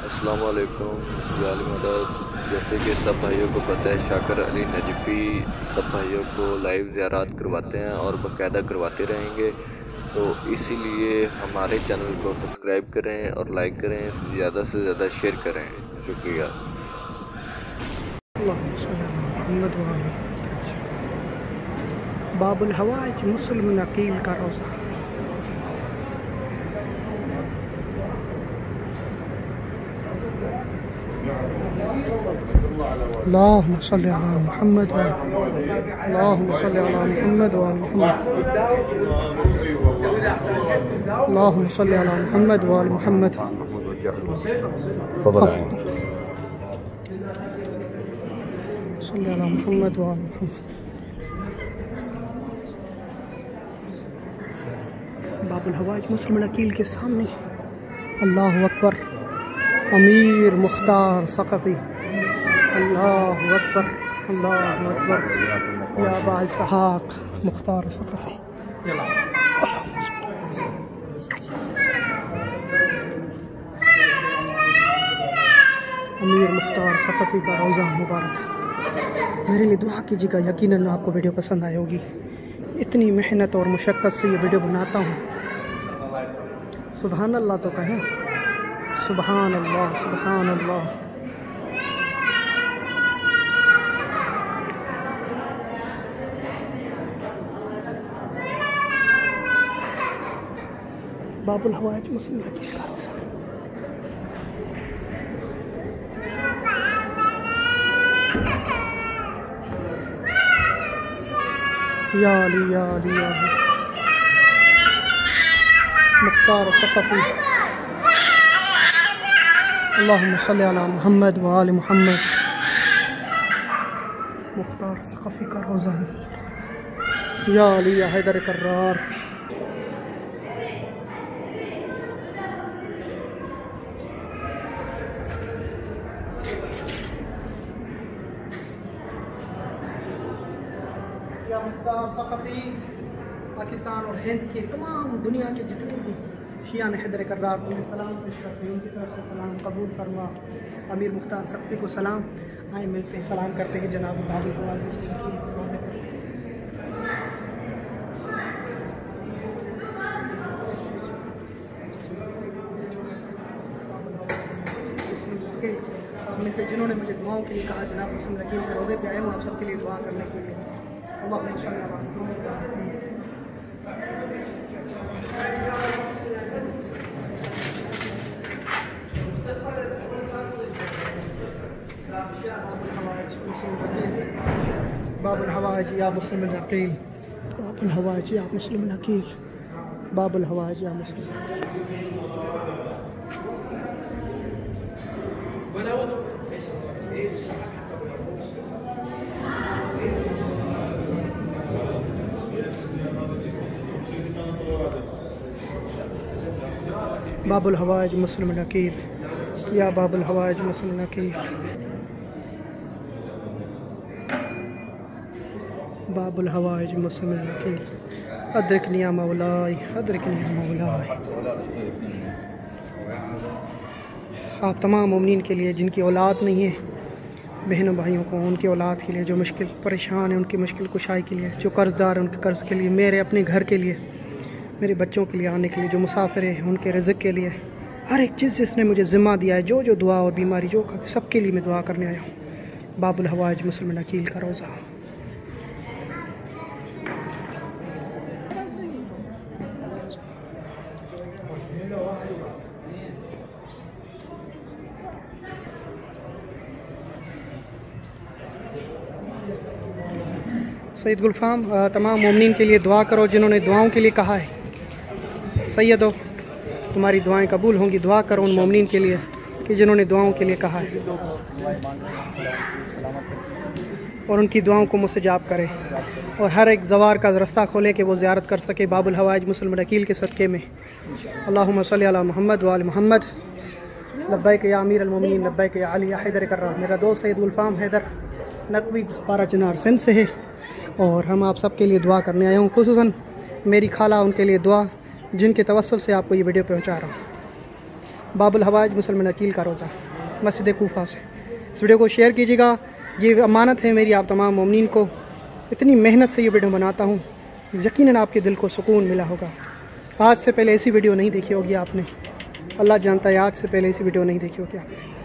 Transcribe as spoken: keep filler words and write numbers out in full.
अस्सलाम वालेकुम याली मदद। जैसे कि सब भाइयों को पता है, शाकर अली नजफ़ी सब भाइयों को लाइव ज़ियारत करवाते हैं और बाकायदा करवाते रहेंगे। तो इसीलिए हमारे चैनल को सब्सक्राइब करें और लाइक करें, ज़्यादा से ज़्यादा शेयर करें। शुक्रिया। बाबुल हवाज मुस्लिम नकील का रोज़ा। अल्लाहुम्मा सल्ली अला मुहम्मद अल्लाहुम्मा सल्ली अला मुहम्मद व मुहम्मद अल्लाहुम्मा सल्ली अला मुहम्मद व मुहम्मद। सल्ली अला मुहम्मद व मुहम्मद। बाबुल हवाज मुस्लिम नकील के सामने अल्लाहु अकबर अमीर मुख्तार सकफ़ी। अल्लाहु अकबर अल्लाहु अकबर या अबा इसहाक़ मुख्तार सकफ़ी। अमीर मुख्तार सकफ़ी का रोज़ा मुबारक। मेरे लिए दुआ कीजिएगा, यकीनन आपको वीडियो पसंद आई होगी। इतनी मेहनत और मुशक्क़त से ये वीडियो बनाता हूँ। सुबहान अल्लाह तो कहें, सुबहान अल्लाह सुबहान अल्लाह। बाबुल हवाज मुस्लिम नकील का रोज़ा। या अली या अली या अली मुख्तार सकफ़ी। अल्लाहुम्मा सल्ली अला मुहम्मद व आले मुहम्मद। मुख्तार सकफ़ी का रोज़ा। या अली या हैदर कर्रार। या मुख्तार सकफ़ी पाकिस्तान और हिंद के तमाम दुनिया के जितने भी शियान हैदर कर्रार तुम्हें सलाम पेश करते हैं, उनकी तरफ से सलाम कबूल फरमा। अमीर मुख्तार सकफ़ी को सलाम। आए मिलते हैं, सलाम करते हैं जनाब बाबुल हवाज मुस्लिम के उसमें से जिन्होंने मुझे दुआओं के लिए कहा। जनाब मुस्लिम नकील के रोज़े पे आए हूँ आप सबके लिए दुआ करने के लिए। बाबुल हवाज या मुस्लिम नकील। बाबुल हवाज या मुस्लिम नकील। बाबुल हवाज या मुस्लिम बाबुल हवाज मुस्लिम नकील या बाबुल हवाज मुस्लिम नकील। बाबुल हवाज मुस्लिम नकील। अदरिकनी या मौलाई अदरिकनी या मौलाई। आप तमाम मोमिनीन के लिए जिनकी औलाद नहीं है, बहनों भाइयों को, उनकी औलाद के लिए, जो मुश्किल परेशान है उनकी मुश्किल कुशाई के लिए, जो कर्ज़दार हैं उनके कर्ज़ के लिए, मेरे अपने घर के लिए, मेरे बच्चों के लिए आने के लिए, जो मुसाफिर हैं उनके रिज़्क़ के लिए, हर एक चीज़ जिसने मुझे ज़िम्मा दिया है, जो जो दुआ और बीमारी जो सबके लिए मैं दुआ करने आया हूँ। बाबुल हवाज मुस्लिम नकील का रोज़ा। सैयद गुलफाम तमाम मोमिनीन के लिए दुआ करो जिन्होंने दुआओं के लिए कहा है। सैयदो तुम्हारी दुआएं कबूल होंगी। दुआ करो उन मोमिनीन के लिए कि जिन्होंने दुआओं के लिए कहा है और उनकी दुआओं को मुस्तजाब करे और हर एक ज़वार का रास्ता खोले कि वो ज़ियारत कर सके बाबुल हवाज मुस्लिम नकील के सदक़े में। अल्लाहुम्मा सल्ली अला मुहम्मद व आले मुहम्मद। लब्बैक या अमीर अल-मोमिनीन लब्बैक या अली या हैदर कर्रार। मेरा दोस्त सैयद गुलफाम हैदर नकवी पारा चिनार सिंध से है और हम आप सब के लिए दुआ करने आए हूँ, खुसूसन मेरी खाला उनके लिए दुआ जिनके तवस्सुल से आपको ये वीडियो पहुँचा रहा हूँ। बाबुल हवाज मुसलमान अकील का रोज़ा मस्जिद कूफा से। इस वीडियो को शेयर कीजिएगा, ये अमानत है मेरी आप तमाम मोमिनीन को। इतनी मेहनत से ये वीडियो बनाता हूँ, यकीनन आपके दिल को सुकून मिला होगा। आज से पहले ऐसी वीडियो नहीं देखी होगी आपने, अल्लाह जानता है आज से पहले ऐसी वीडियो नहीं देखी होगी आपने।